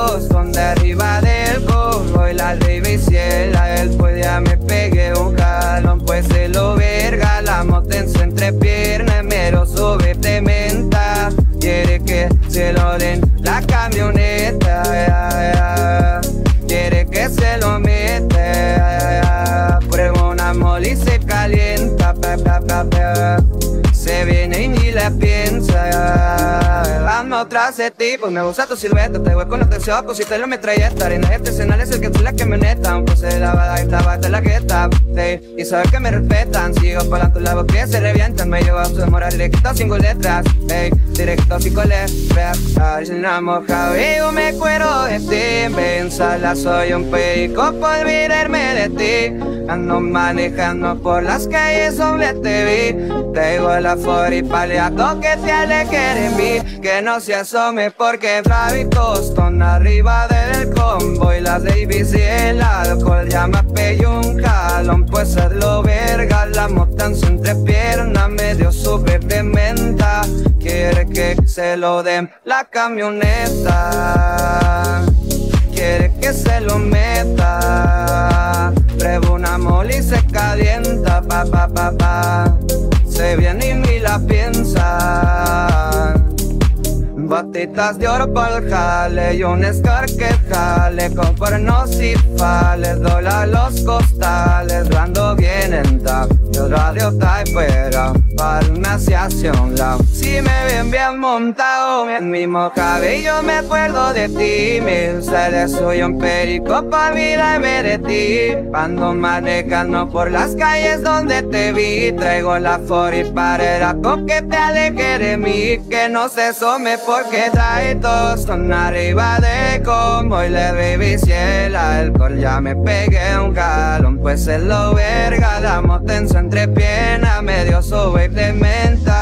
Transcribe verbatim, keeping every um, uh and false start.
Tostón de arriba del combo y la revisiela. El pues ya me pegué un jalón, pues se lo verga. La moto en su entrepierna, mero sube de menta. Quiere que se lo den la camioneta, yeah, yeah. Quiere que se lo mete, yeah, yeah. Prueba una moli y se calienta, pa, pa, pa, pa. Se viene y ni le piensa, yeah. Vamos tras de ti, pues me gusta tu silueta. Te voy con los deseos, pues si te lo metralleta. Arenas artesanales, el que tú la camioneta. Un pose de lavada y tabata la jeta, hey. Y saber que me respetan, sigo pagando la voz que se revientan. Me llevo a su moral directo, cinco letras, hey. Directo, cinco letras, ay, una moja. Yo me cuero de ti, pensala, soy un perico por olvidarme de ti. Ando manejando por las calles donde te vi. Tengo la for y paliato que te aleje de mí. Que no se asome porque Flavi Tostón arriba del combo y la Davis y el alcohol ya me pegó un jalón, pues es lo verga. La mota en su entrepierna medio súper de menta. Quiere que se lo den la camioneta. Quiere que se lo meta. Prueba una moli y se calienta, pa pa pa pa. Se viene y ni la piensa. Botitas de oro por el jale y un Scar que jale con cuernos y fales, dobla los costales, rando bien en tap, el radio está fuera, para una asociación la. Si me ven bien montado en mi cabello me acuerdo de ti, mil seres soy un perico pa' olvidarme de ti. Ando manejando por las calles donde te vi, traigo la for y parera con que te aleje de mí, que no se some porque trae Tostón arriba de combo y le bebí si el alcohol ya me pegué un jalón, pues es lo verga. La moto en su entrepierna medio sube de menta.